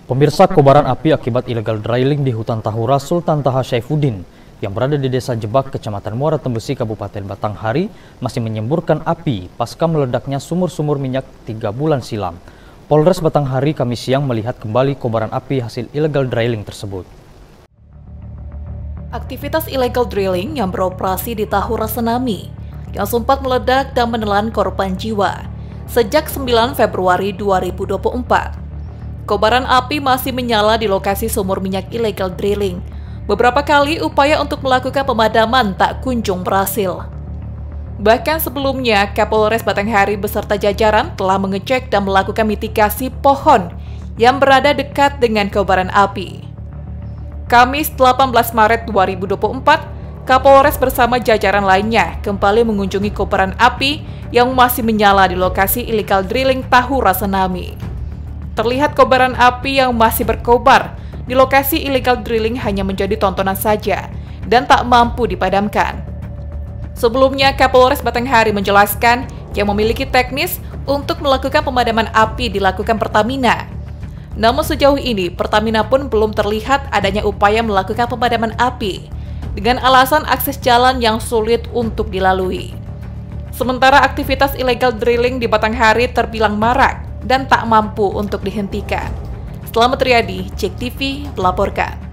Pemirsa, kobaran api akibat illegal drilling di hutan Tahura Sultan Taha Saifuddin yang berada di Desa Jebak, Kecamatan Muara Tembesi, Kabupaten Batanghari masih menyemburkan api pasca meledaknya sumur-sumur minyak 3 bulan silam. Polres Batanghari Kamis siang melihat kembali kobaran api hasil illegal drilling tersebut. Aktivitas illegal drilling yang beroperasi di Tahura Senami yang sempat meledak dan menelan korban jiwa sejak 9 Februari 2024. Kobaran api masih menyala di lokasi sumur minyak illegal drilling. Beberapa kali upaya untuk melakukan pemadaman tak kunjung berhasil. Bahkan sebelumnya, Kapolres Batanghari beserta jajaran telah mengecek dan melakukan mitigasi pohon yang berada dekat dengan kobaran api. Kamis 18 Maret 2024, Kapolres bersama jajaran lainnya kembali mengunjungi kobaran api yang masih menyala di lokasi illegal drilling Tahura Senami. Terlihat kobaran api yang masih berkobar di lokasi illegal drilling hanya menjadi tontonan saja dan tak mampu dipadamkan. Sebelumnya, Kapolres Batanghari menjelaskan yang memiliki teknis untuk melakukan pemadaman api dilakukan Pertamina. Namun sejauh ini, Pertamina pun belum terlihat adanya upaya melakukan pemadaman api dengan alasan akses jalan yang sulit untuk dilalui. Sementara aktivitas illegal drilling di Batanghari terbilang marak dan tak mampu untuk dihentikan. Selamat Riyadi, Cek TV melaporkan.